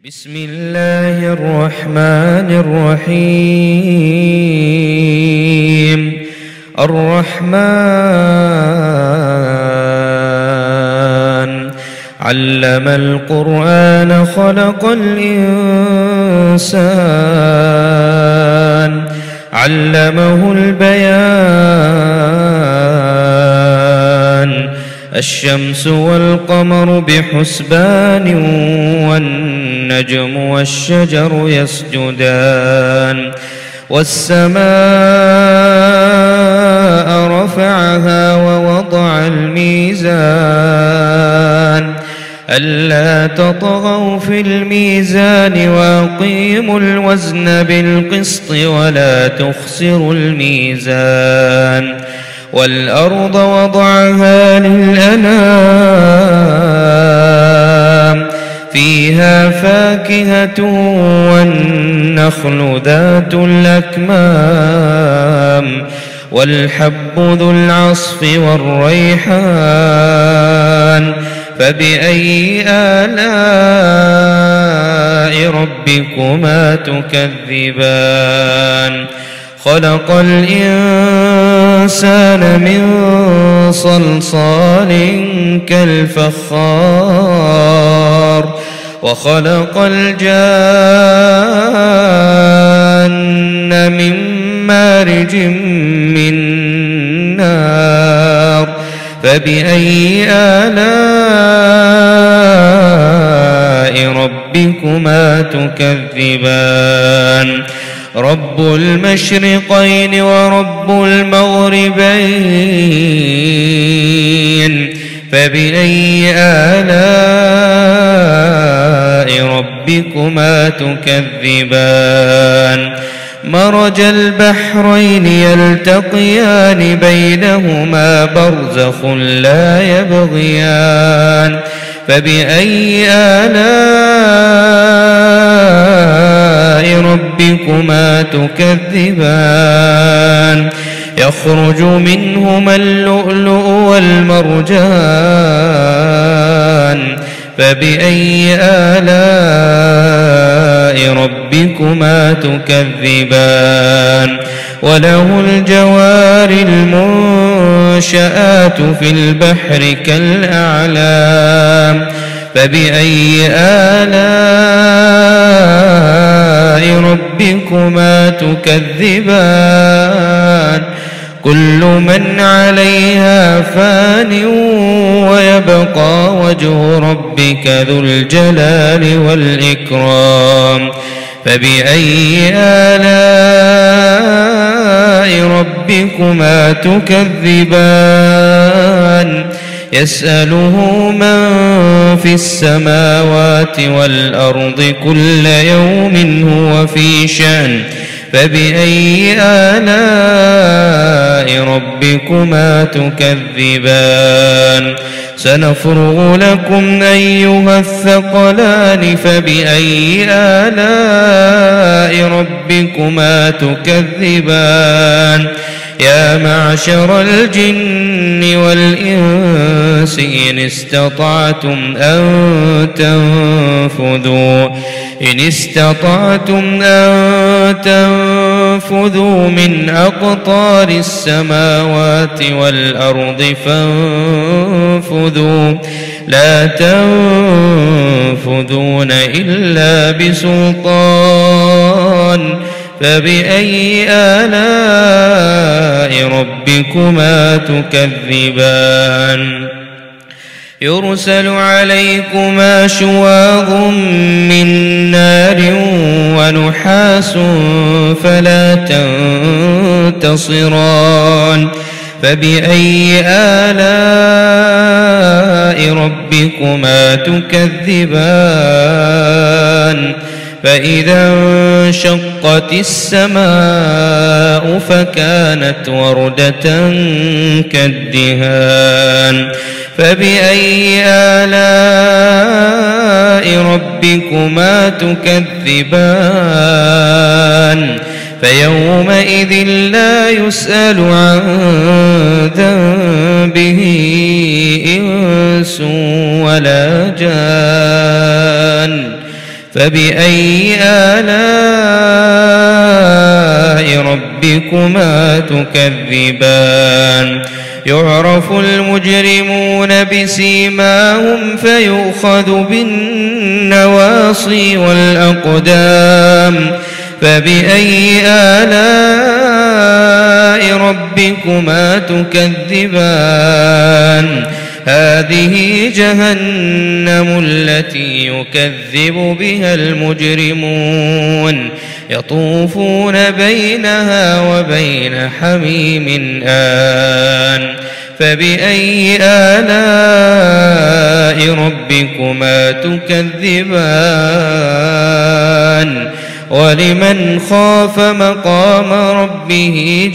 بسم الله الرحمن الرحيم. الرحمن علم القرآن خلق الإنسان علمه البيان. الشمس والقمر بحسبان والنجم والشجر يسجدان. والسماء رفعها ووضع الميزان ألا تطغوا في الميزان وأقيموا الوزن بالقسط ولا تخسروا الميزان. والأرض وضعها للأنام فيها فاكهة والنخل ذات الأكمام والحب ذو العصف والريحان. فبأي آلاء ربكما تكذبان؟ خلق الإنسان من صلصال كالفخار وخلق الجان من مارج من نار. فبأي آلاء ربكما تكذبان؟ رب المشرقين ورب المغربين. فبأي آلاء ربكما تكذبان؟ مرج البحرين يلتقيان بينهما برزخ لا يبغيان. فبأي آلاء ربكما تكذبان؟ يخرج منهما اللؤلؤ والمرجان. فبأي آلاء ربكما تكذبان؟ وله الجوار المنشآت في البحر كالأعلام. فبأي آلاء ربكما تكذبان؟ كل من عليها فان ويبقى وجه ربك ذو الجلال والإكرام. فبأي آلاء ربكما تكذبان؟ يسأله من في السماوات والأرض كل يوم هو في شأن. فبأي آلاء ربكما تكذبان؟ سنفرغ لكم أيها الثقلان. فبأي آلاء ربكما تكذبان؟ يا معشر الجن والإنس إن استطعتم أن تنفذوا من أقطار السماوات والأرض فانفذوا لا تنفذون إلا بسلطان. فبأي آلاء ربكما تكذبان؟ يرسل عليكما شواظ من نار ونحاس فلا تنتصران. فبأي آلاء ربكما تكذبان؟ فإذا انشقت السماء فكانت وردة كالدهان. فبأي آلاء ربكما تكذبان؟ فيومئذ لا يسأل عن ذنبه إنس ولا جان. فبأي آلاء ربكما تكذبان يعرف المجرمون بسيماهم فيؤخذ بالنواصي والأقدام فبأي آلاء ربكما تكذبان هذه جهنم التي يكذب بها المجرمون يطوفون بينها وبين حميم آن فبأي آلاء ربكما تكذبان ولمن خاف مقام ربه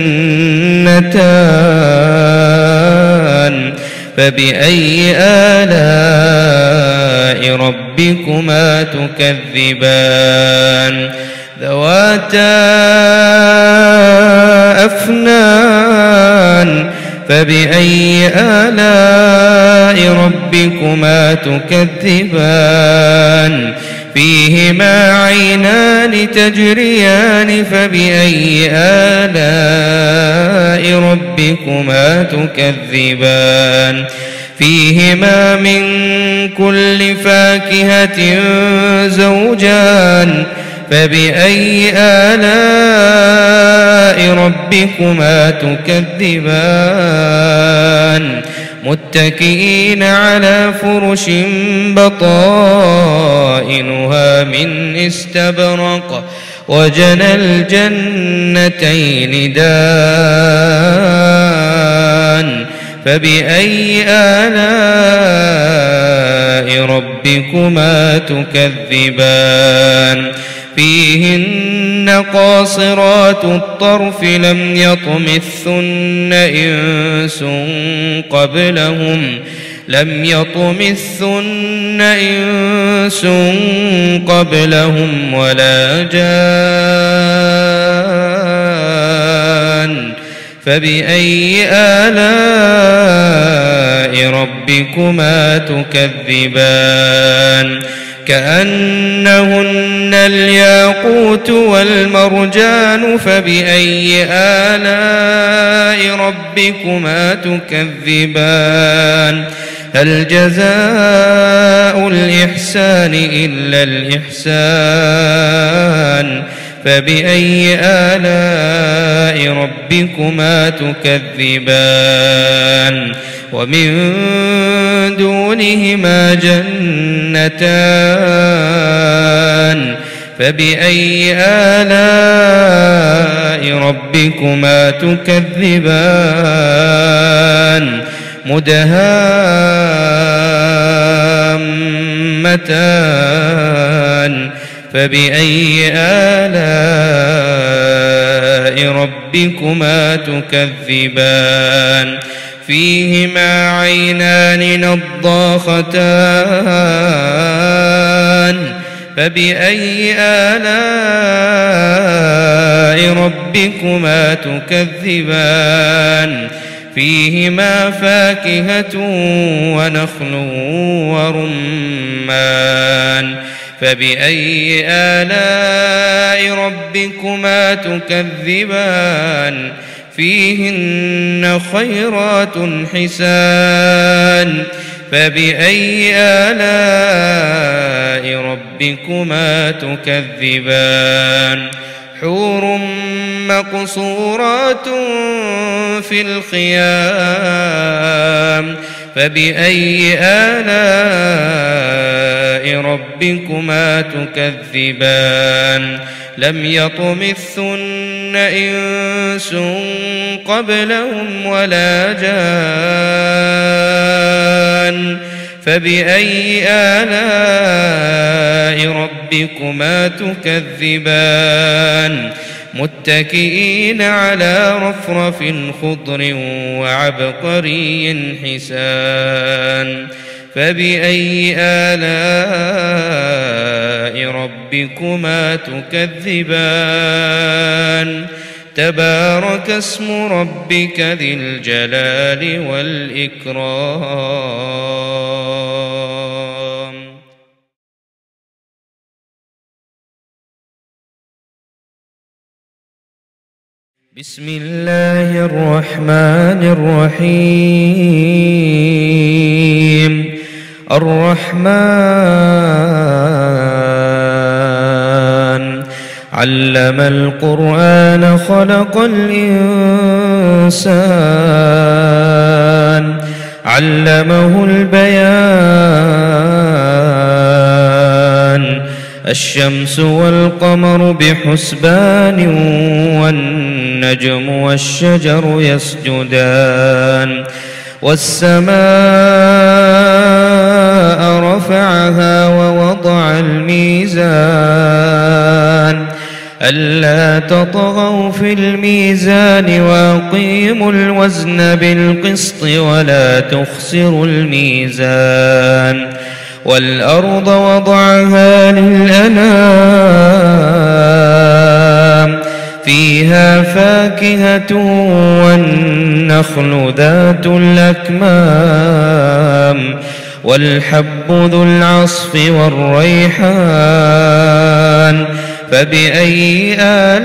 جنتان فبأي آلاء ربكما تكذبان ذواتا أفنان فبأي آلاء ربكما تكذبان فيهما عينان تجريان فبأي آلاء ربكما تكذبان فيهما من كل فاكهة زوجان فبأي آلاء ربكما تكذبان متكئين على فرش بطائنها من استبرق وجنى الجنتين دان فبأي آلاء ربكما تكذبان فيهن قاصرات الطرف لم يطمثن إنس قبلهم ولا جان فبأي آلاء ربكما تكذبان كأنهن الياقوت والمرجان فبأي آلاء ربكما تكذبان هل جزاء الإحسان إلا الإحسان فبأي آلاء ربكما تكذبان ومن دونهما جنتان فبأي آلاء ربكما تكذبان مدهامتان فبأي آلاء ربكما تكذبان فيهما عينان نضاختان فبأي آلاء ربكما تكذبان فيهما فاكهة ونخل ورمان فبأي آلاء ربكما تكذبان فيهن خيرات حسان فبأي آلاء ربكما تكذبان حور مقصورات في الخيام فبأي آلاء ربكما تكذبان لم يطمثن إنس قبلهم ولا جان فبأي آلاء ربكما تكذبان متكئين على رفرف خضر وعبقري حسان فبأي آلاء ربكما تكذبان تبارك اسم ربك ذي الجلال والإكرام. بسم الله الرحمن الرحيم. الرحمن علم القرآن خلق الإنسان علمه البيان. الشمس والقمر بحسبان والنجم والشجر يسجدان. والسماء رفعها ووضع الميزان ألا تطغوا في الميزان وأقيموا الوزن بالقسط ولا تخسروا الميزان. والأرض وضعها للأنام فيها فاكهة والنخل ذات الأكمام والحب ذو العصف والريحان. فبأي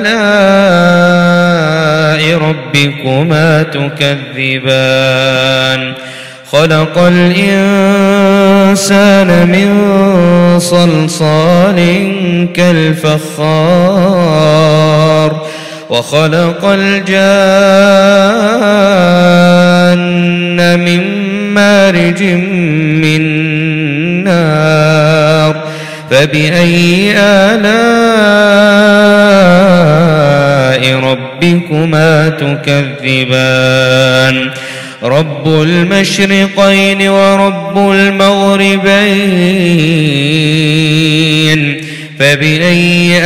آلاء ربكما تكذبان؟ خلق الإنسان من صلصال كالفخار وخلق الجان من مارج من نار. فبأي آلاء ربكما تكذبان؟ رب المشرقين ورب المغربين. فبأي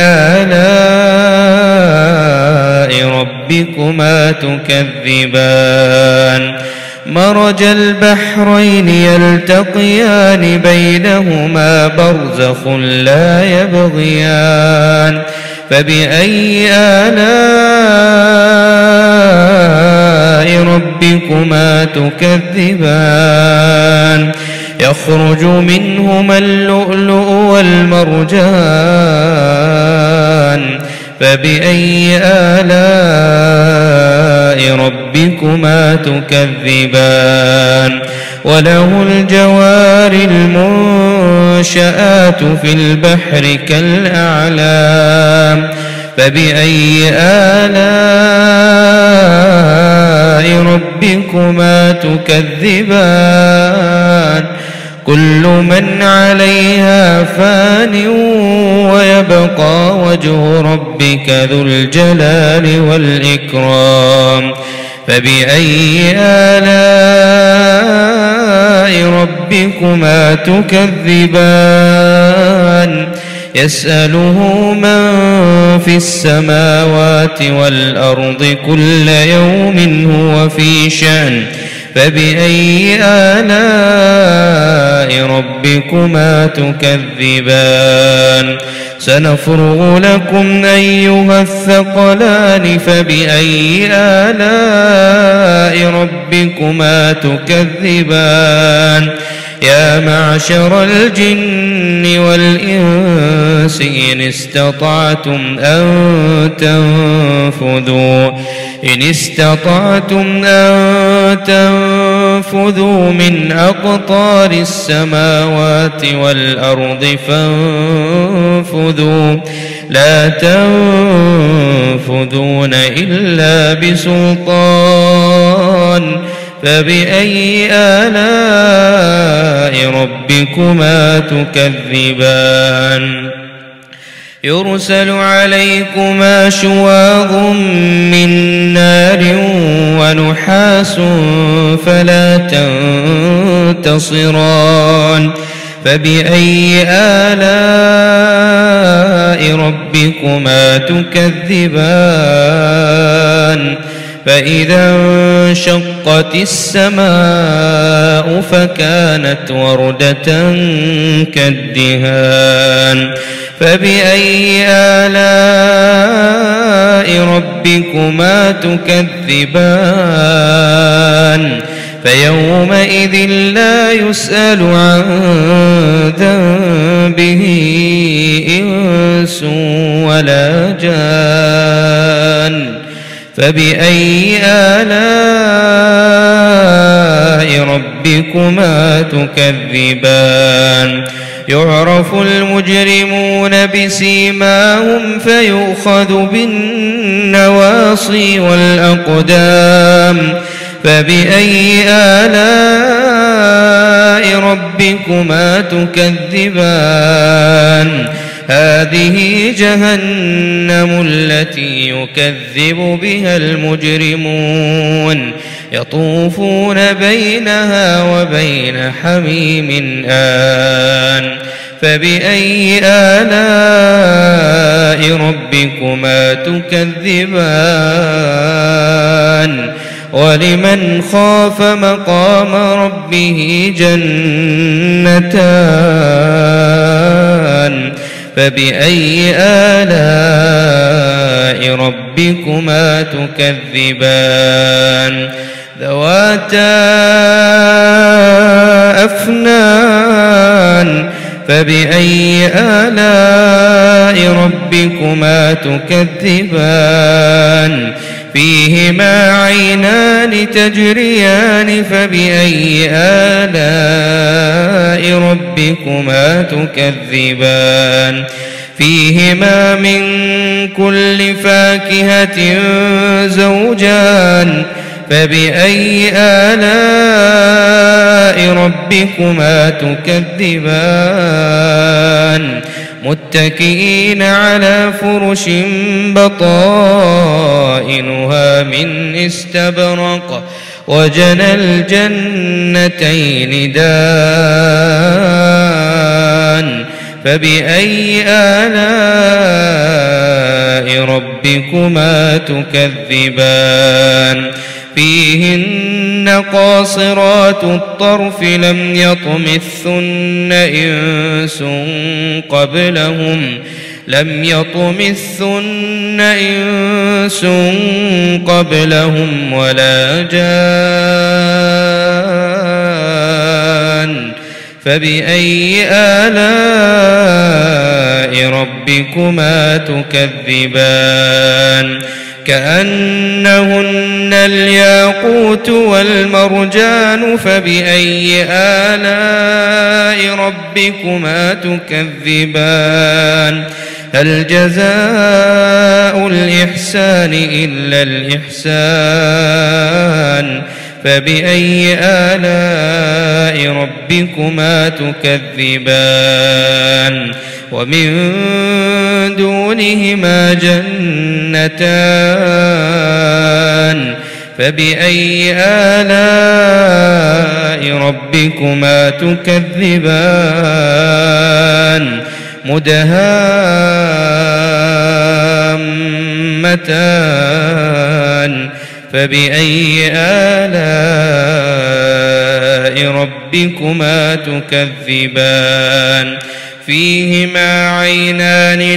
آلاء ربكما تكذبان؟ مرج البحرين يلتقيان بينهما برزخ لا يبغيان. فبأي آلاء ربكما تكذبان؟ يخرج منهما اللؤلؤ والمرجان. فبأي آلاء ربكما تكذبان؟ وله الجوار المنشآت في البحر كالأعلام. فبأي آلاء ربكما تكذبان؟ كل من عليها فان ويبقى وجه ربك ذو الجلال والإكرام. فبأي آلاء ربكما تكذبان؟ يسأله من في السماوات والأرض كل يوم هو في شأن. فبأي آلاء ربكما تكذبان؟ سنفرغ لكم أيها الثقلان. فبأي آلاء ربكما تكذبان؟ يا معشر الجن والإنس إن استطعتم أن تنفذوا من أقطار السماوات والأرض فانفذوا لا تنفذون إلا بسلطان. فبأي آلاء ربكما تكذبان؟ يرسل عليكما شواظ من نار ونحاس فلا تنتصران. فبأي آلاء ربكما تكذبان؟ فإذا انشقت السماء فكانت وردة كالدهان. فبأي آلاء ربكما تكذبان؟ فيومئذ لا يسأل عن ذنبه إنس ولا جان. فبأي آلاء ربكما تكذبان يعرف المجرمون بسيماهم فيؤخذ بالنواصي والأقدام فبأي آلاء ربكما تكذبان هذه جهنم التي يكذب بها المجرمون يطوفون بينها وبين حميم آن فبأي آلاء ربكما تكذبان ولمن خاف مقام ربه جنتان فبأي آلاء ربكما تكذبان ذواتا أفنان فبأي آلاء ربكما تكذبان فيهما عينان تجريان فبأي آلاء ربكما تكذبان فيهما من كل فاكهة زوجان فبأي آلاء ربكما تكذبان متكئين على فرش بطائنها من استبرق وجنى الجنتين دان فبأي آلاء ربكما تكذبان فيهن قاصرات الطرف لم يطمثن إنس قبلهم ولا جان فبأي آلاء ربكما تكذبان كأنهن الياقوت والمرجان فبأي آلاء ربكما تكذبان هل جزاء الإحسان إلا الإحسان فبأي آلاء ربكما تكذبان ومن دونهما جنتان فبأي آلاء ربكما تكذبان مدهامتان فبأي آلاء ربكما تكذبان فيهما عينان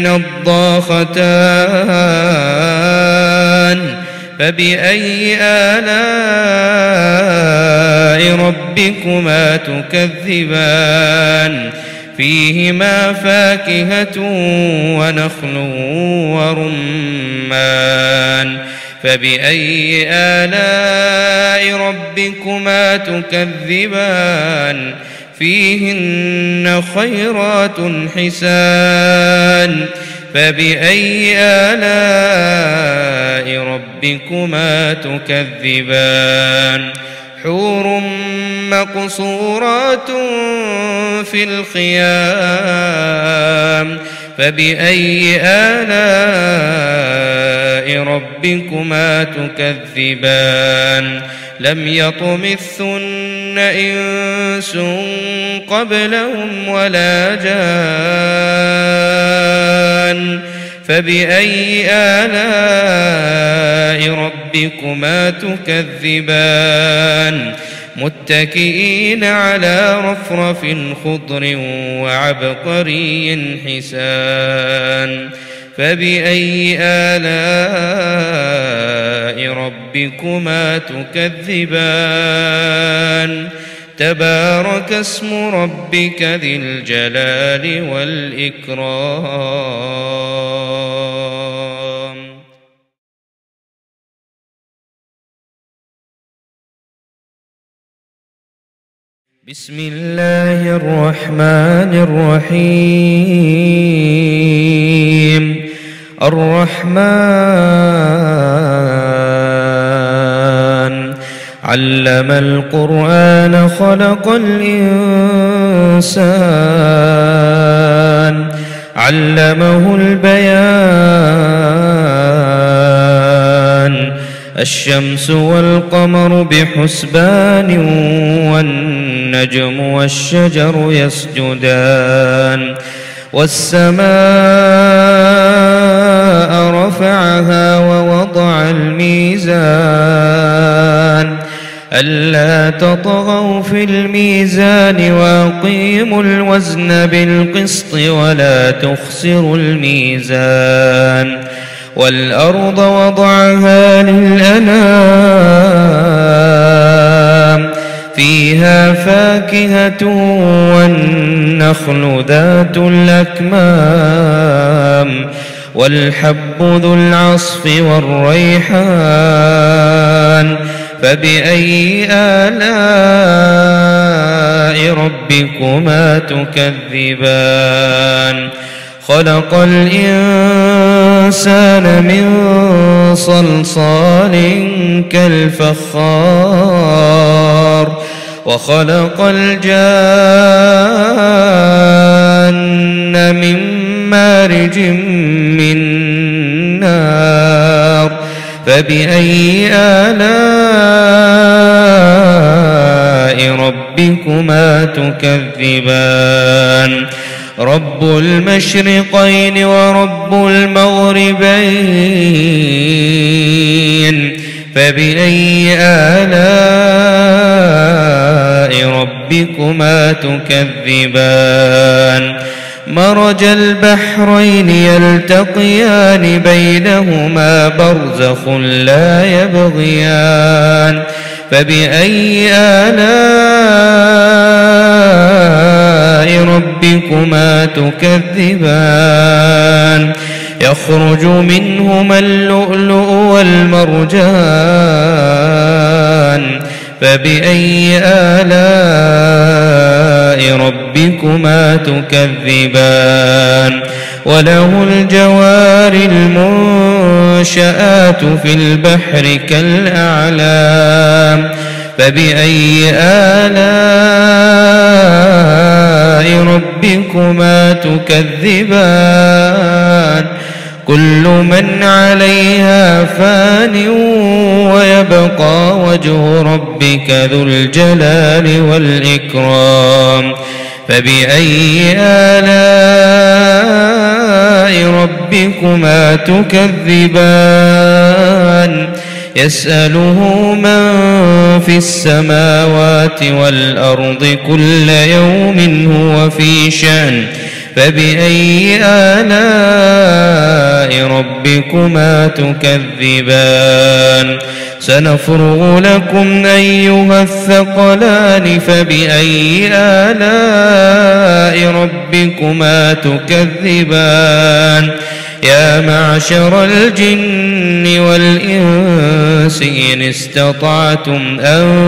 نضاختان فبأي آلاء ربكما تكذبان فيهما فاكهة ونخل ورمان فبأي آلاء ربكما تكذبان فيهن خيرات حسان فبأي آلاء ربكما تكذبان حور مقصورات في الخيام فبأي آلاء ربكما تكذبان لم يطمثن إنس قبلهم ولا جان فبأي آلاء ربكما تكذبان متكئين على رفرف خضر وعبقري حسان فبأي آلاء ربكما تكذبان تبارك اسم ربك ذي الجلال والإكرام. بسم الله الرحمن الرحيم. الرحمن علم القرآن خلق الإنسان علمه البيان. الشمس والقمر بحسبان والنجم والشجر يسجدان. والسماء رفعها ووضع الميزان ألا تطغوا في الميزان وأقيموا الوزن بالقسط ولا تخسروا الميزان. والأرض وضعها للأنام فيها فاكهة والنخل ذات الأكمام والحب ذو العصف والريحان. فبأي آلاء ربكما تكذبان؟ خلق الإنسان من صلصال كالفخار وخلق الجان من مارج من نار. فبأي آلاء ربكما تكذبان؟ رب المشرقين ورب المغربين. فبأي آلاء ربكما تكذبان؟ مرج البحرين يلتقيان بينهما برزخ لا يبغيان. فبأي آلاء ربكما تكذبان؟ يخرج منهما اللؤلؤ والمرجان. فبأي آلاء ربكما تكذبان؟ وله الجوار المنشآت في البحر كالأعلام. فبأي آلاء ربكما تكذبان؟ كل من عليها فان ويبقى وجه ربك ذو الجلال والإكرام. فبأي آلاء ربكما تكذبان؟ يسأله من في السماوات والأرض كل يوم هو في شأن. فبأي آلاء ربكما تكذبان؟ سنفرغ لكم أيها الثقلان. فبأي آلاء ربكما تكذبان؟ يا معشر الجن والإنس إن استطعتم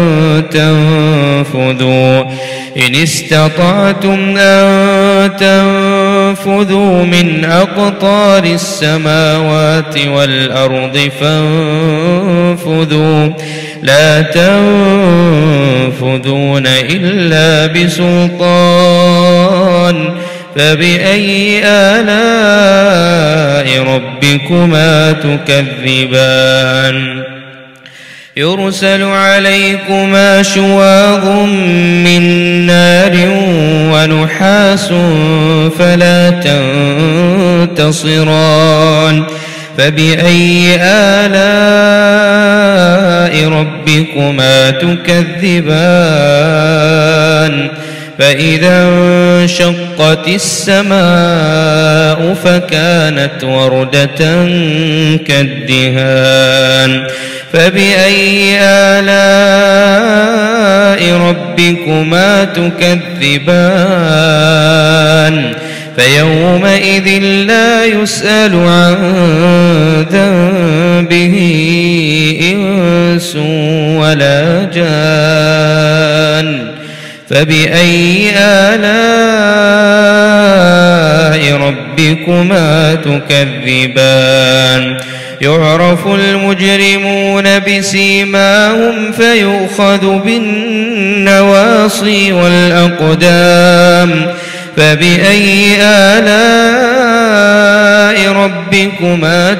أن تنفذوا من أقطار السماوات والأرض فانفذوا لا تنفذون إلا بسلطان. فبأي آلاء ربكما تكذبان؟ يرسل عليكما شواظ من نار ونحاس فلا تنتصران. فبأي آلاء ربكما تكذبان؟ فإذا انشقت السماء فكانت وردة كالدهان. فبأي آلاء ربكما تكذبان؟ فيومئذ لا يسأل عن ذنبه إنس ولا جان. فبأي آلاء ربكما تكذبان يعرف المجرمون بسيماهم فيؤخذ بالنواصي والأقدام فبأي آلاء ربكما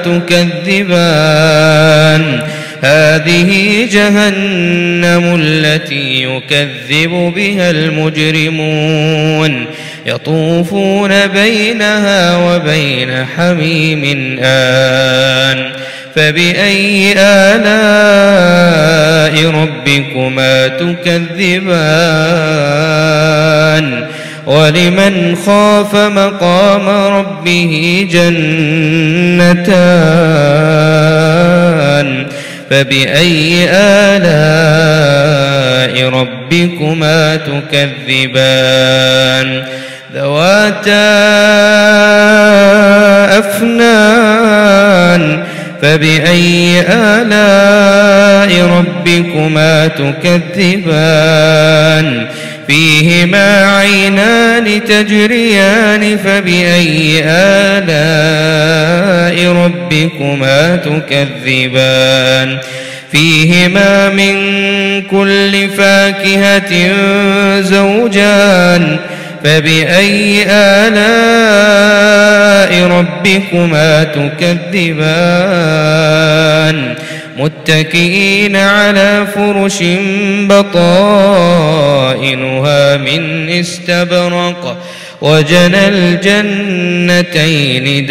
تكذبان هذه جهنم التي يكذب بها المجرمون يطوفون بينها وبين حميم آن فبأي آلاء ربكما تكذبان ولمن خاف مقام ربه جنتان فبأي آلاء ربكما تكذبان ذواتا أفنان فبأي آلاء ربكما تكذبان فيهما عينان تجريان فبأي آلاء ربكما تكذبان فيهما من كل فاكهة زوجان فبأي آلاء ربكما تكذبان متكئين على فرش بطائنها من استبرق وجنى الجنتين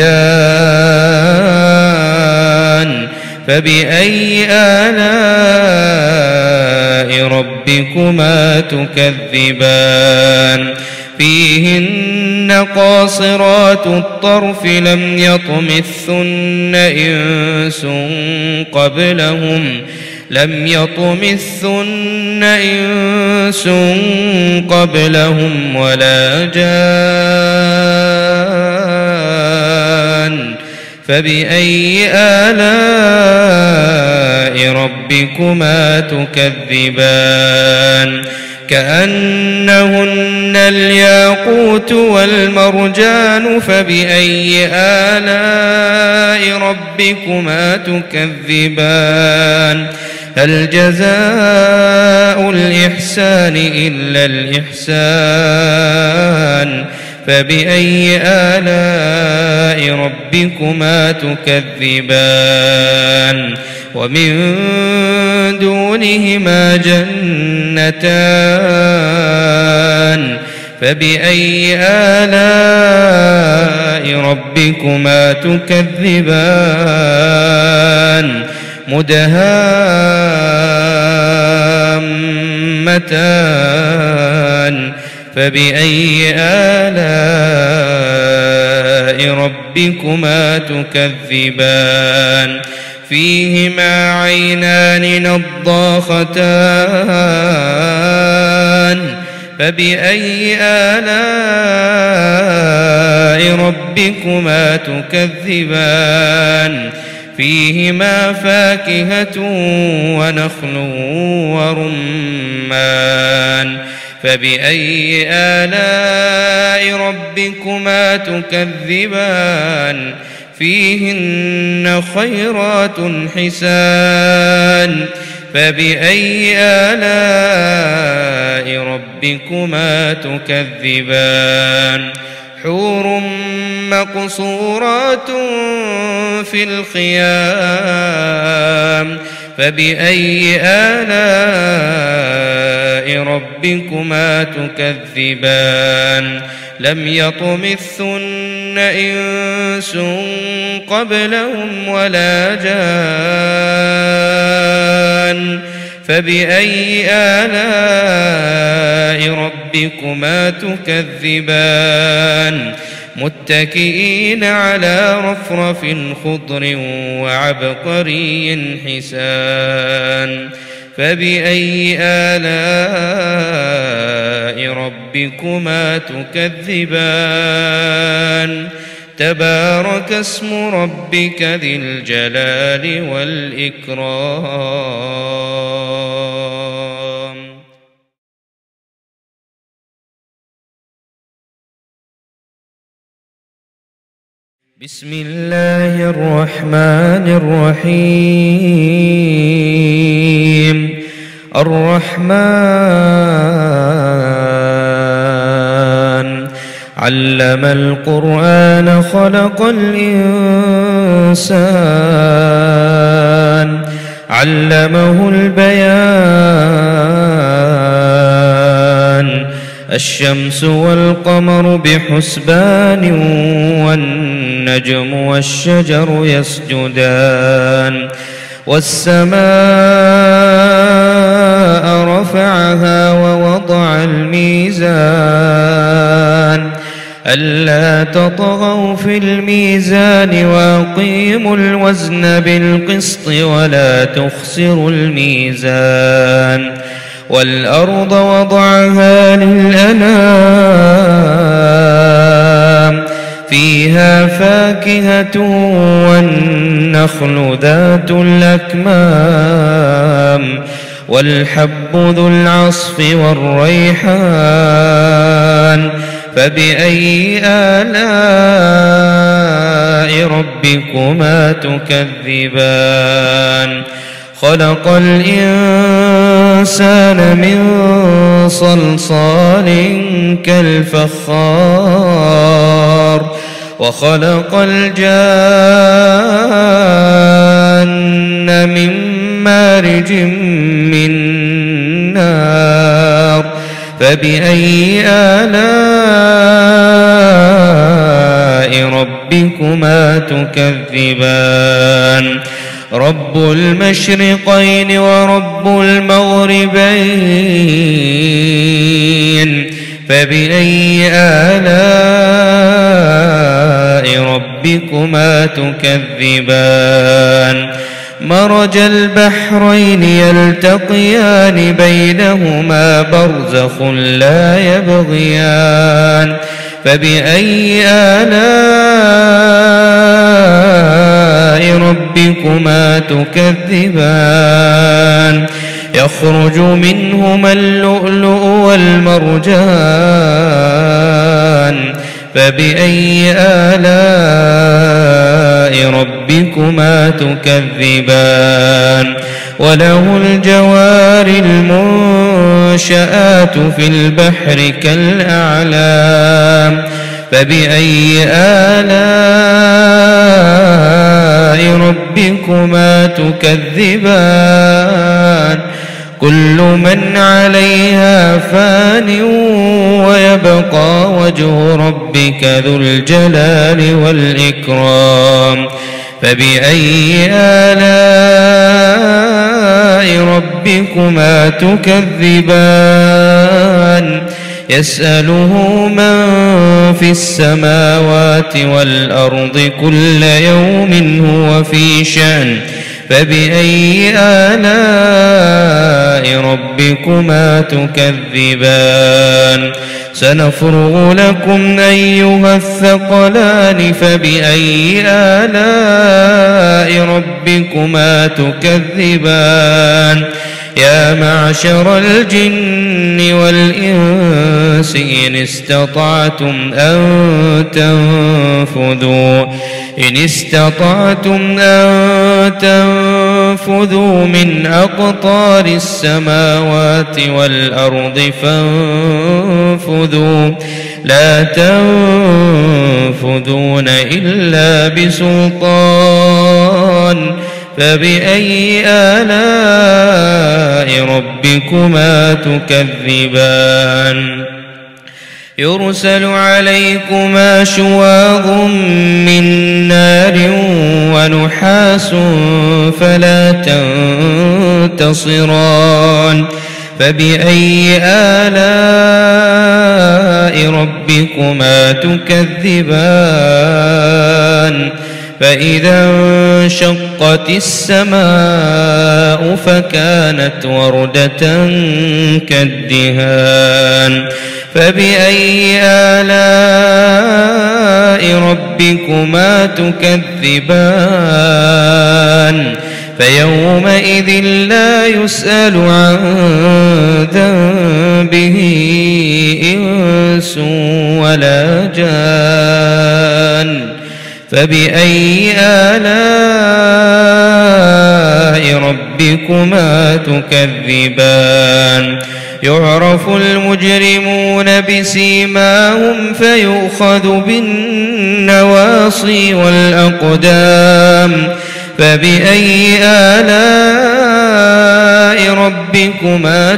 دان فبأي آلاء ربكما تكذبان فيهن قاصرات الطرف لم يطمثن إنس قبلهم ولا جان فبأي آلاء ربكما تكذبان كأنهن الياقوت والمرجان فبأي آلاء ربكما تكذبان هل جزاء الإحسان إلا الإحسان فبأي آلاء ربكما تكذبان ومن دونهما جنتان فبأي آلاء ربكما تكذبان مدهامتان فبأي آلاء ربكما تكذبان فيهما عينان نضاختان فبأي آلاء ربكما تكذبان فيهما فاكهة ونخل ورمان فبأي آلاء ربكما تكذبان فيهن خيرات حسان فبأي آلاء ربكما تكذبان حور مقصورات في الخيام فبأي آلاء ربكما تكذبان لم يطمثن إنس قبلهم ولا جان فبأي آلاء ربكما تكذبان متكئين على رفرف خضر وعبقري حسان فبأي آلاء ربكما تكذبان تبارك اسم ربك ذي الجلال والإكرام. بسم الله الرحمن الرحيم. الرحمن علم القرآن خلق الإنسان علمه البيان. الشمس والقمر بحسبان والنجم والشجر يسجدان. والسماء رفعها ووضع الميزان ألا تطغوا في الميزان وأقيموا الوزن بالقسط ولا تخسروا الميزان. والأرض وضعها للأنام فيها فاكهة والنخل ذات الأكمام والحب ذو العصف والريحان. فبأي آلاء ربكما تكذبان؟ خلق الإنسان من صلصال كالفخار وخلق الجان من مارج من نار. فبأي آلاء ربكما تكذبان؟ رب المشرقين ورب المغربين. فبأي آلاء ربكما تكذبان؟ مرج البحرين يلتقيان بينهما برزخ لا يبغيان. فبأي آلاء ربكما تكذبان؟ يخرج منهما اللؤلؤ والمرجان. فبأي آلاء ربكما تكذبان؟ وله الجوار المنشآت في البحر كالأعلام. فبأي آلاء ربكما تكذبان؟ كل من عليها فان ويبقى وجه ربك ذو الجلال والإكرام. فبأي آلاء ربكما تكذبان؟ يسأله من في السماوات والأرض كل يوم هو في شأن. فبأي آلاء ربكما تكذبان؟ سنفرغ لكم أيها الثقلان. فبأي آلاء ربكما تكذبان؟ يا معشر الجن والإنس إن استطعتم أن تنفذوا من أقطار السماوات والأرض فانفذوا لا تنفذون إلا بسلطان. فبأي آلاء ربكما تكذبان؟ يرسل عليكما شواظ من نار ونحاس فلا تنتصران. فبأي آلاء ربكما تكذبان؟ فإذا انشقت السماء فكانت وردة كالدهان. فبأي آلاء ربكما تكذبان؟ فيومئذ لا يسأل عن ذنبه إنس ولا جان. فبأي آلاء ربكما تكذبان يعرف المجرمون بسيماهم فيؤخذ بالنواصي والأقدام فبأي آلاء ربكما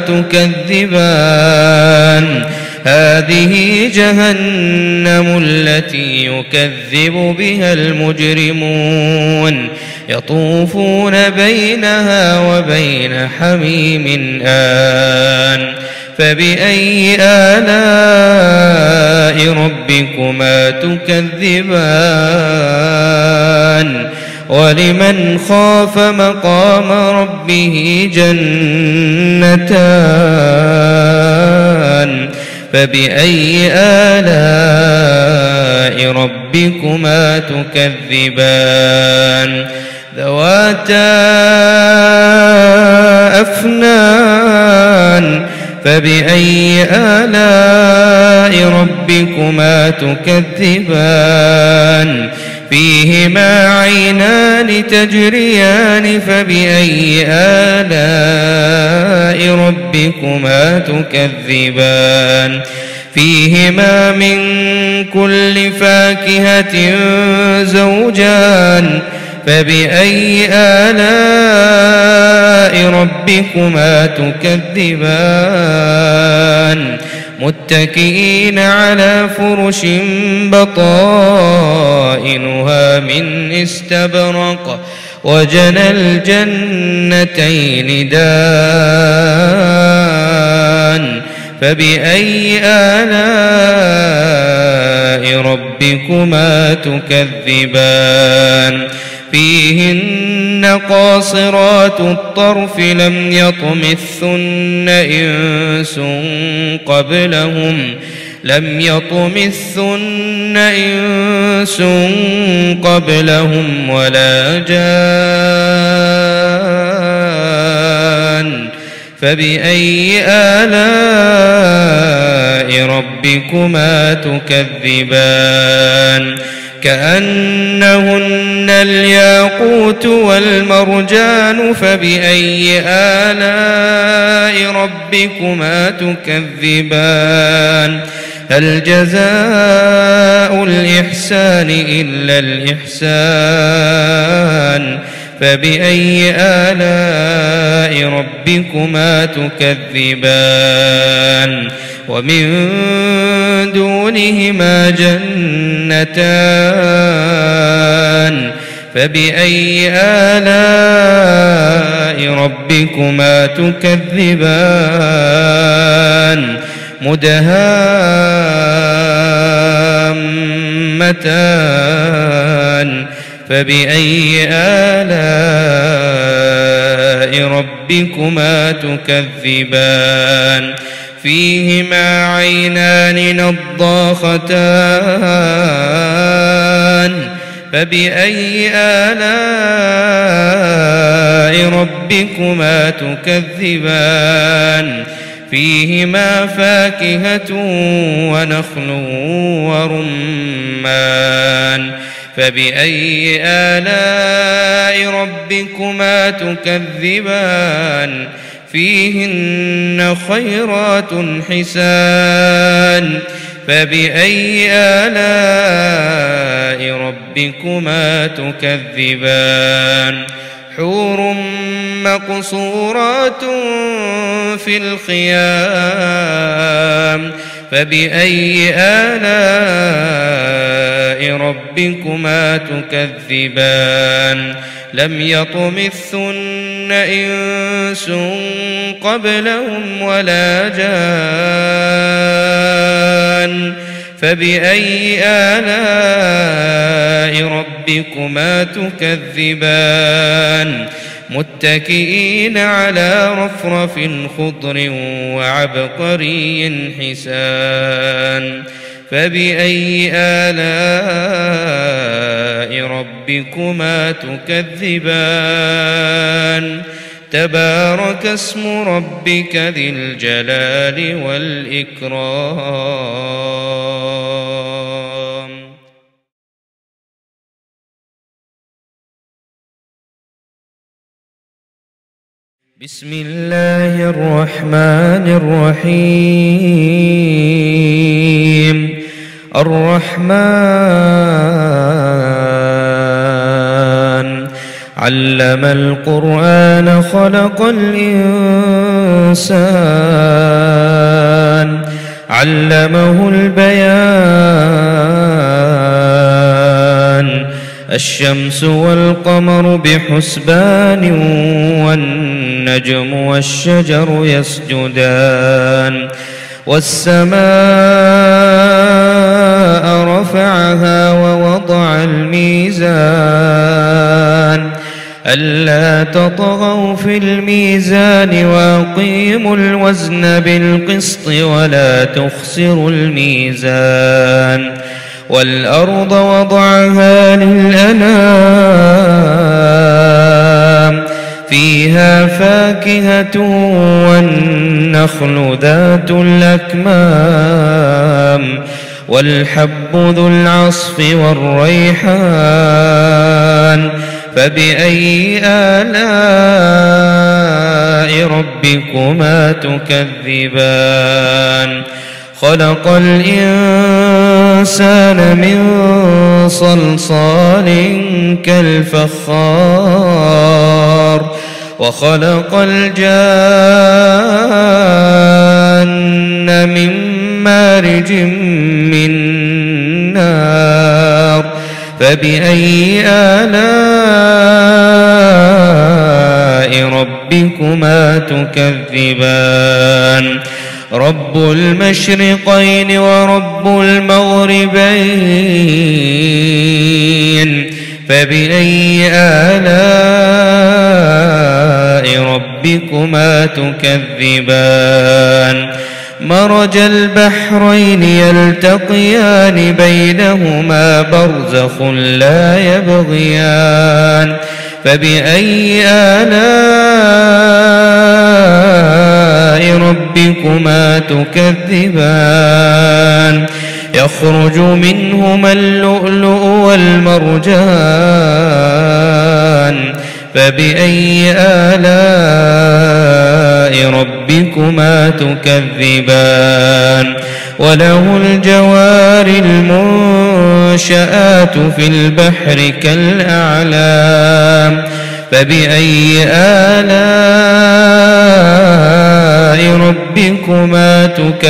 تكذبان هذه جهنم التي يكذب بها المجرمون يطوفون بينها وبين حميم آن فبأي آلاء ربكما تكذبان ولمن خاف مقام ربه جنتان فبأي آلاء ربكما تكذبان ذواتا أفنان فبأي آلاء ربكما تكذبان فيهما عينان تجريان فبأي آلاء ربكما تكذبان فيهما من كل فاكهة زوجان فبأي آلاء ربكما تكذبان متكئين على فرش بطائنها من استبرق وجنى الجنتين دان فبأي آلاء ربكما تكذبان فيهن قاصرات الطرف لم يطمثن إنس قبلهم ولا جان فبأي آلاء ربكما تكذبان كأنهن الياقوت والمرجان فبأي آلاء ربكما تكذبان هل جزاء الإحسان إلا الإحسان فبأي آلاء ربكما تكذبان ومن دونهما جنتان فبأي آلاء ربكما تكذبان مدهامتان فبأي آلاء ربكما تكذبان فيهما عينان نضاختان فبأي آلاء ربكما تكذبان فيهما فاكهة ونخل ورمان فبأي آلاء ربكما تكذبان فيهن خيرات حسان فبأي آلاء ربكما تكذبان حور مقصورات في الخيام فبأي آلاء ربكما تكذبان لم يطمثن إنس قبلهم ولا جان فبأي آلاء ربكما تكذبان متكئين على رفرف خضر وعبقري حسان فبأي آلاء ربكما تكذبان تبارك اسم ربك ذي الجلال والإكرام. بسم الله الرحمن الرحيم. الرحمن علم القرآن خلق الإنسان علمه البيان. الشمس والقمر بحسبان والنجم والشجر يسجدان. والسماء رفعها ووضع الميزان ألا تطغوا في الميزان وأقيموا الوزن بالقسط ولا تخسروا الميزان. والأرض وضعها للأنام فيها فاكهة والنخل ذات الأكمام والحب ذو العصف والريحان. فبأي آلاء ربكما تكذبان؟ خلق الإنسان من صلصال كالفخار وخلق الجان من مارج من نار. فبأي آلاء ربكما تكذبان؟ رب المشرقين ورب المغربين. فبأي آلاء ربكما تكذبان؟ مرج البحرين يلتقيان بينهما برزخ لا يبغيان. فبأي آلاء ربكما تكذبان؟ يخرج منهما اللؤلؤ والمرجان. فبأي آلاء ربكما تكذبان؟ وله الجوار المنشآت في البحر كالأعلام. فبأي آلاء ربكما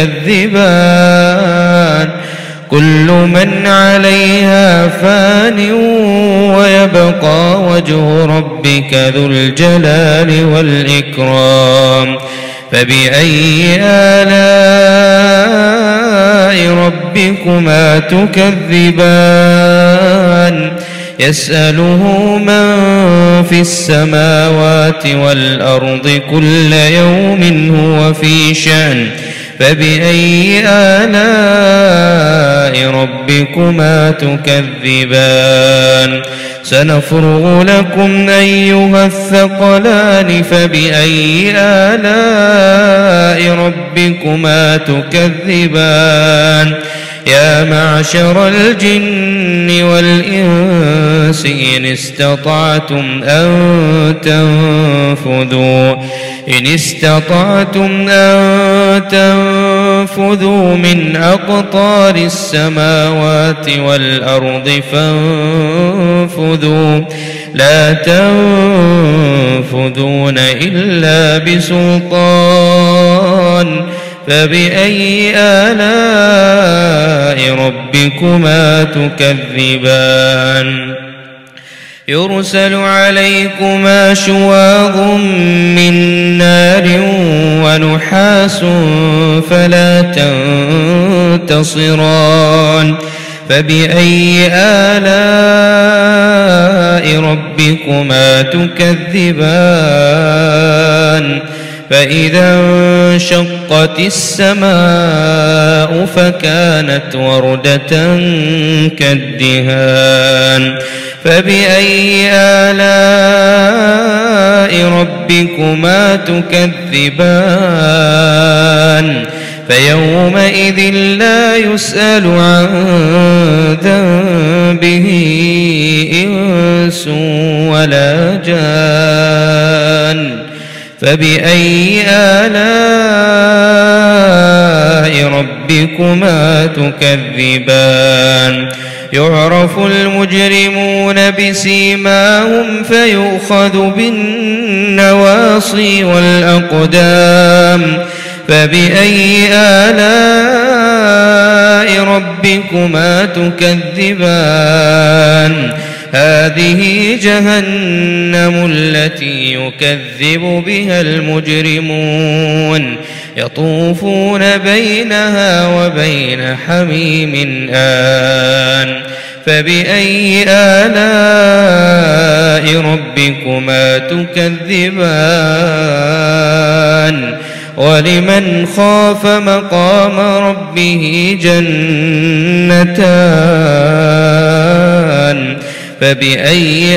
تكذبان؟ كل من عليها فان ويبقى وجه ربك ذو الجلال والإكرام. فبأي آلاء ربكما تكذبان؟ يسأله من في السماوات والأرض كل يوم هو في شأن. فبأي آلاء ربكما تكذبان؟ سنفرغ لكم أيها الثقلان. فبأي آلاء ربكما تكذبان؟ يا معشر الجن والإنس إن استطعتم أن تنفذوا من أقطار السماوات والأرض فانفذوا لا تنفذون إلا بسلطان. فبأي آلاء ربكما تكذبان؟ يرسل عليكما شواظ من نار ونحاس فلا تنتصران. فبأي آلاء ربكما تكذبان؟ فإذا انشقت السماء فكانت وردة كالدهان. فبأي آلاء ربكما تكذبان؟ فيومئذ لا يسأل عن ذنبه إنس ولا جان. فبأي آلاء ربكما تكذبان يعرف المجرمون بسيماهم فيؤخذ بالنواصي والأقدام فبأي آلاء ربكما تكذبان هذه جهنم التي يكذب بها المجرمون يطوفون بينها وبين حميم آن فبأي آلاء ربكما تكذبان ولمن خاف مقام ربه جنتان فبأي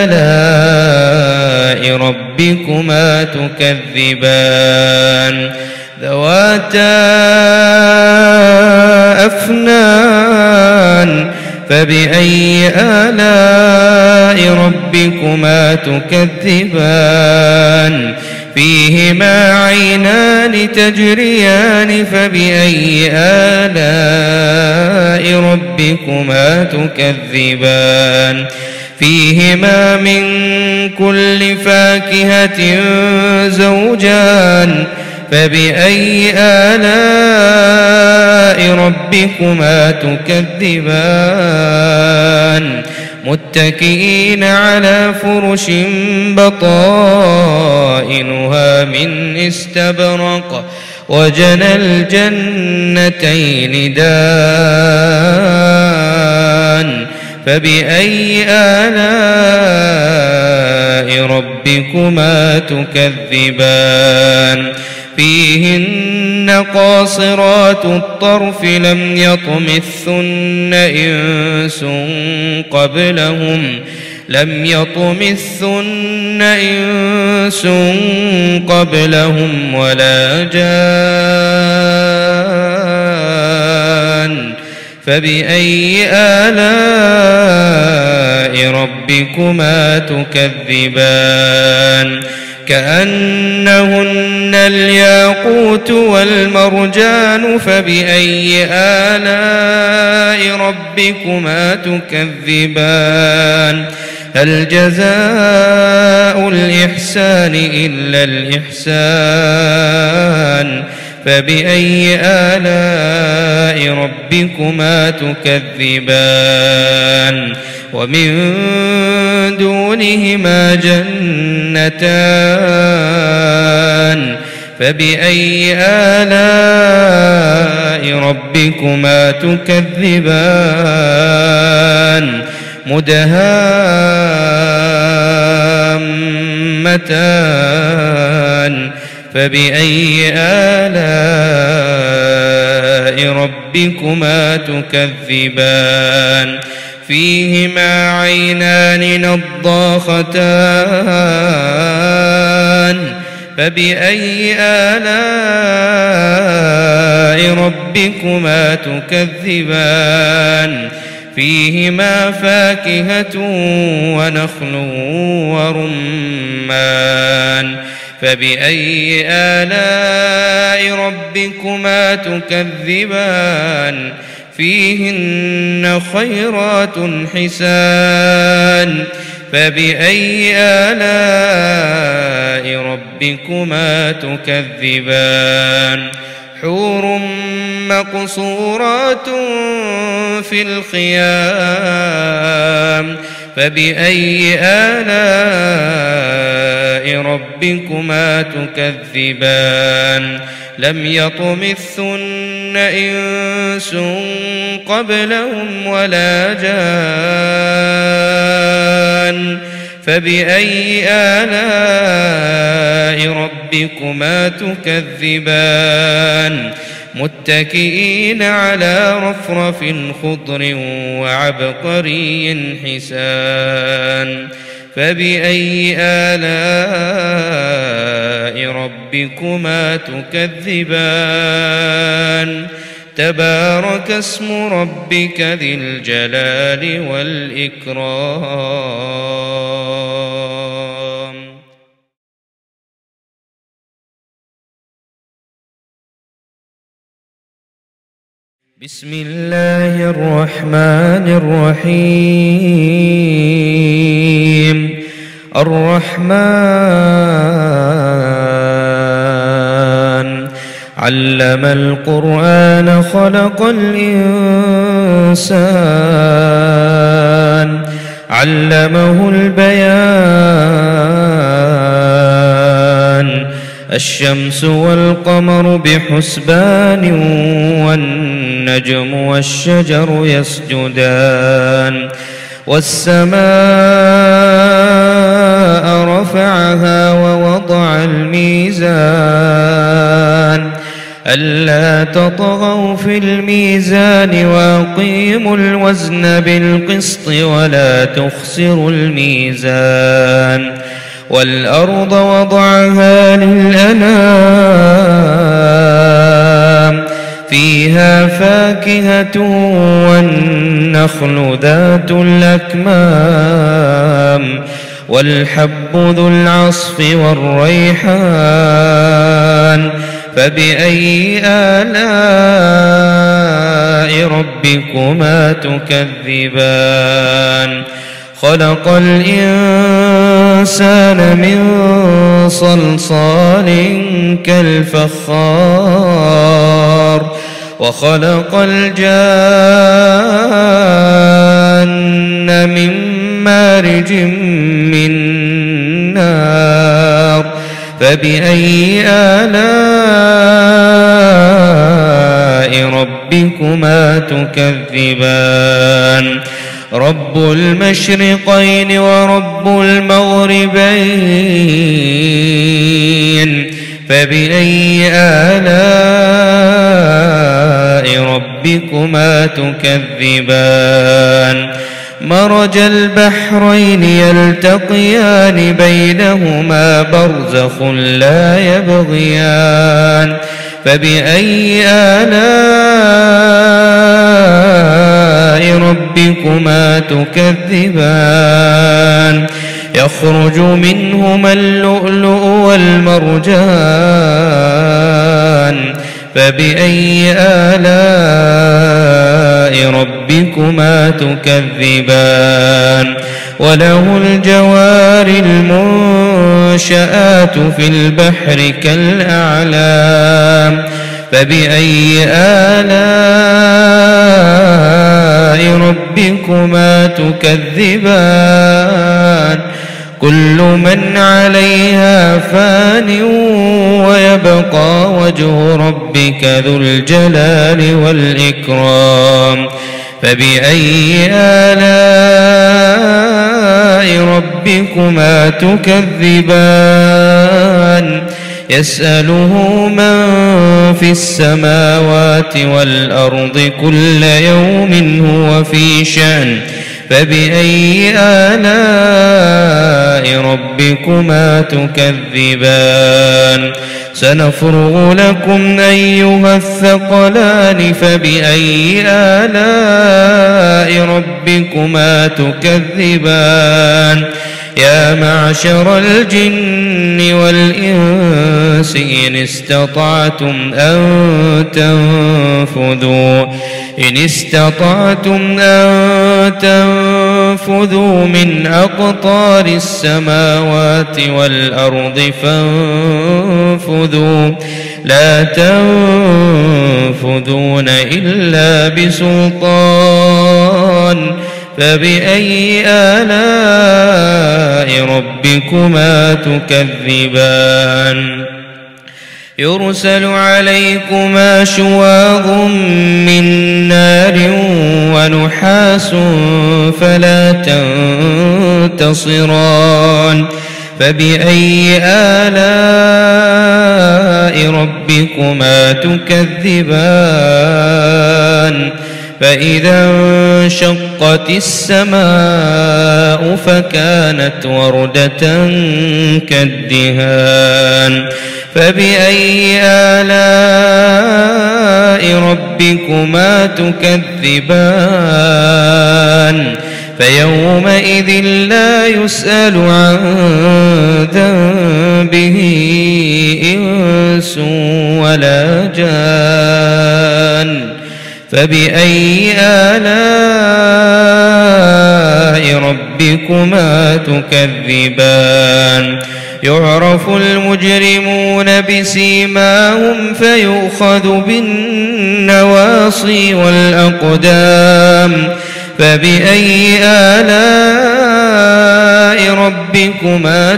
آلاء ربكما تكذبان ذواتا أفنان فبأي آلاء ربكما تكذبان فيهما عينان تجريان فبأي آلاء ربكما تكذبان فيهما من كل فاكهة زوجان فبأي آلاء ربكما تكذبان متكئين على فرش بطائنها من استبرق وجنى الجنتين دان فبأي آلاء ربكما تكذبان فيهن قاصرات الطرف لم يطمثن إنس قبلهم ولا جان فبأي آلاء ربكما تكذبان كأنهن الياقوت والمرجان فبأي آلاء ربكما تكذبان هل جزاء الإحسان إلا الإحسان فبأي آلاء ربكما تكذبان ومن دونهما جنتان فبأي آلاء ربكما تكذبان مدهامتان فبأي آلاء ربكما تكذبان فيهما عينان نضاختان فبأي آلاء ربكما تكذبان فيهما فاكهة ونخل ورمان فبأي آلاء ربكما تكذبان فيهن خيرات حسان فبأي آلاء ربكما تكذبان حور مقصورات في الخيام فبأي آلاء ربكما تكذبان لم يطمثن إنس قبلهم ولا جان فبأي آلاء ربكما تكذبان متكئين على رفرف خضر وعبقري حسان فبأي آلاء ربكما تكذبان تبارك اسم ربك ذي الجلال والإكرام. بسم الله الرحمن الرحيم. الرحمن علم القرآن خلق الإنسان علمه البيان. الشمس والقمر بحسبان والنجم والشجر يسجدان. والسماء رفعها ووضع الميزان ألا تطغوا في الميزان وأقيموا الوزن بالقسط ولا تخسروا الميزان. والأرض وضعها للأنام فيها فاكهة والنخل ذات الأكمام والحب ذو العصف والريحان. فبأي آلاء ربكما تكذبان؟ خلق الإنسان من صلصال كالفخار وخلق الجان من مارج من نار. فبأي آلاء ربكما تكذبان؟ رب المشرقين ورب المغربين. فبأي آلاء ربكما تكذبان؟ مرج البحرين يلتقيان بينهما برزخ لا يبغيان. فبأي آلاء ربكما تكذبان؟ يخرج منهما اللؤلؤ والمرجان. فبأي آلاء ربكما تكذبان؟ وله الجوار المنشآت في البحر كالأعلام. فبأي آلاء ربكما تكذبان؟ كل من عليها فان ويبقى وجه ربك ذو الجلال والإكرام. فبأي آلاء ربكما تكذبان؟ يسأله من في السماوات والأرض كل يوم هو في شأن. فبأي آلاء ربكما تكذبان؟ سنفرغ لكم أيها الثقلان. فبأي آلاء ربكما تكذبان؟ يا معشر الجن والإنس إن استطعتم أن تنفذوا من أقطار السماوات والأرض فانفذوا لا تنفذون إلا بسلطان. فبأي آلاء ربكما تكذبان؟ يرسل عليكما شواظ من نار ونحاس فلا تنتصران. فبأي آلاء ربكما تكذبان؟ فإذا انشقت السماء فكانت وردة كالدهان. فبأي آلاء ربكما تكذبان؟ فيومئذ لا يسأل عن ذنبه إنس ولا جان. فبأي آلاء ربكما تكذبان يعرف المجرمون بسيماهم فيؤخذ بالنواصي والأقدام فبأي آلاء ربكما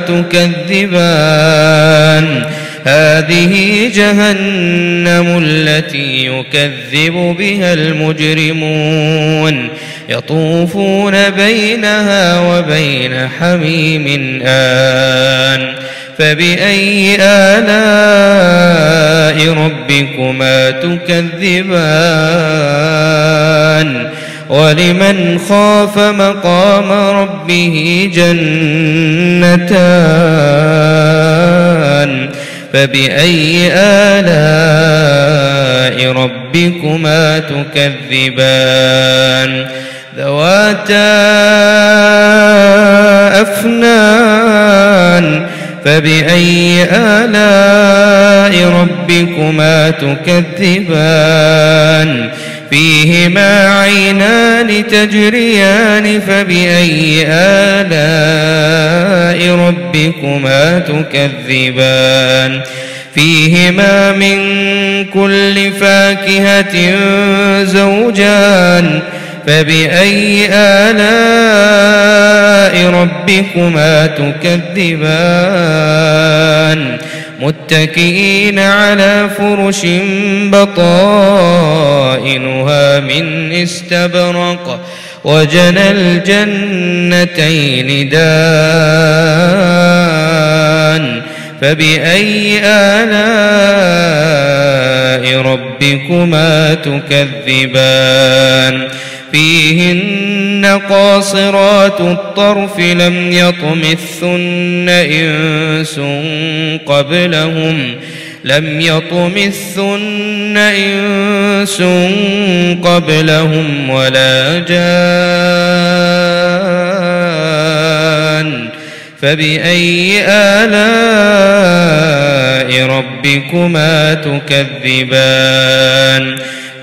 تكذبان هذه جهنم التي يكذب بها المجرمون يطوفون بينها وبين حميم آن فبأي آلاء ربكما تكذبان ولمن خاف مقام ربه جنتان فبأي آلاء ربكما تكذبان ذواتا أفنان فبأي آلاء ربكما تكذبان فيهما عينان تجريان فبأي آلاء ربكما تكذبان فيهما من كل فاكهة زوجان فبأي آلاء ربكما تكذبان متكئين على فرش بطائنها من استبرق وجنى الجنتين دان فبأي آلاء ربكما تكذبان فيهن قاصرات الطرف لم يطمثن إنس قبلهم ولا جان فبأي آلاء ربكما تكذبان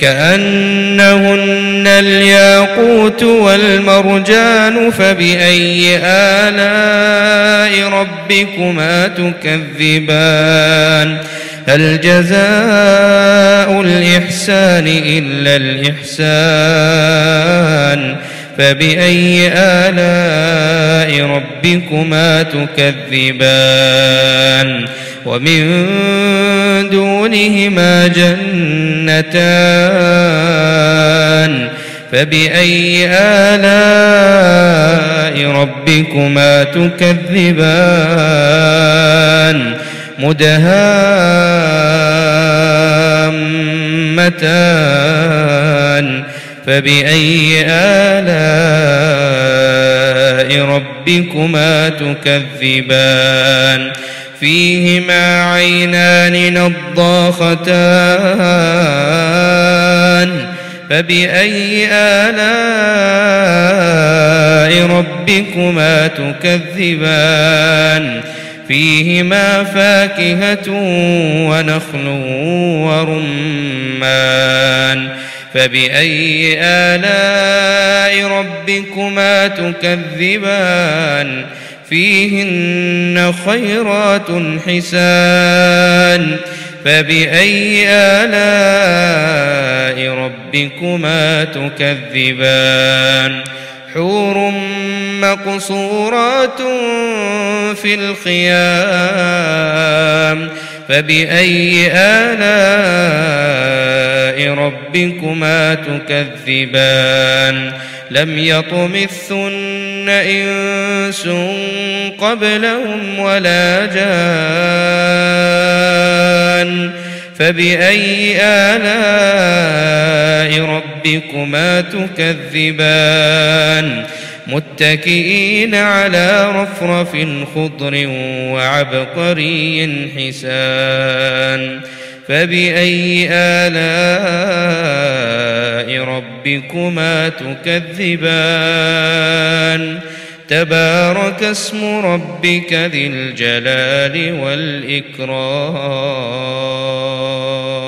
كأنهن الياقوت والمرجان فبأي آلاء ربكما تكذبان هل جزاء الإحسان إلا الإحسان فبأي آلاء ربكما تكذبان ومن دونهما جنتان فبأي آلاء ربكما تكذبان مدهامتان فبأي آلاء ربكما تكذبان فيهما عينان نضاختان فبأي آلاء ربكما تكذبان فيهما فاكهة ونخل ورمان فبأي آلاء ربكما تكذبان فيهن خيرات حسان فبأي آلاء ربكما تكذبان حور مقصورات في الخيام فبأي آلاء ربكما تكذبان لم يطمثن إنس قبلهم ولا جان فبأي آلاء ربكما تكذبان متكئين على رفرف خضر وعبقري حسان فبأي آلاء ربكما تكذبان تبارك اسم ربك ذي الجلال والإكرام.